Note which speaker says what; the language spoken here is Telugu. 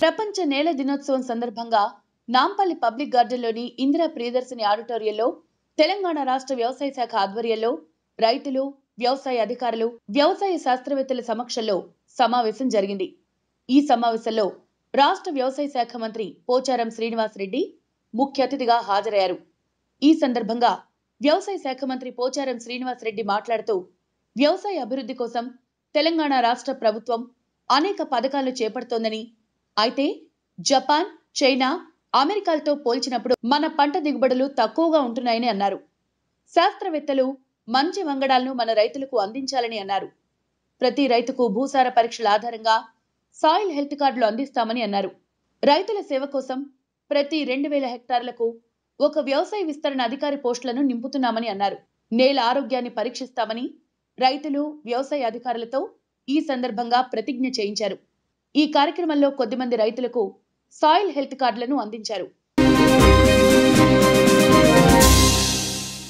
Speaker 1: ప్రపంచ నేల దినోత్సవం సందర్భంగా నాంపల్లి పబ్లిక్ గార్డెన్లోని ఇందిరా ప్రియదర్శిని ఆడిటోరియంలో తెలంగాణ రాష్ట్ర వ్యవసాయ శాఖ ఆధ్వర్యంలో రైతులు, వ్యవసాయ అధికారులు, వ్యవసాయ శాస్త్రవేత్తల సమక్షంలో సమావేశం జరిగింది. ఈ సమావేశంలో రాష్ట్ర వ్యవసాయ శాఖ మంత్రి పోచారం శ్రీనివాస్ రెడ్డి ముఖ్య అతిథిగా హాజరయ్యారు. ఈ సందర్భంగా వ్యవసాయ శాఖ మంత్రి పోచారం శ్రీనివాస్ రెడ్డి మాట్లాడుతూ, వ్యవసాయ అభివృద్ధి కోసం తెలంగాణ రాష్ట్ర ప్రభుత్వం అనేక పథకాలు చేపడుతోందని, అయితే జపాన్, చైనా, అమెరికాలతో పోల్చినప్పుడు మన పంట దిగుబడులు తక్కువగా ఉంటున్నాయని అన్నారు. శాస్త్రవేత్తలు మంచి వంగడాలను మన రైతులకు అందించాలని అన్నారు. ప్రతి రైతుకు భూసార పరీక్షల ఆధారంగా సాయిల్ హెల్త్ కార్డులు అందిస్తామని అన్నారు. రైతుల సేవ కోసం ప్రతి 2000 హెక్టార్లకు ఒక వ్యవసాయ విస్తరణ అధికారి పోస్టులను నింపుతున్నామని అన్నారు. నేల ఆరోగ్యాన్ని పరీక్షిస్తామని రైతులు, వ్యవసాయ అధికారులతో ఈ సందర్భంగా ప్రతిజ్ఞ చేయించారు. ఈ కార్యక్రమంలో కొద్దిమంది రైతులకు సాయిల్ హెల్త్ కార్డులను అందించారు.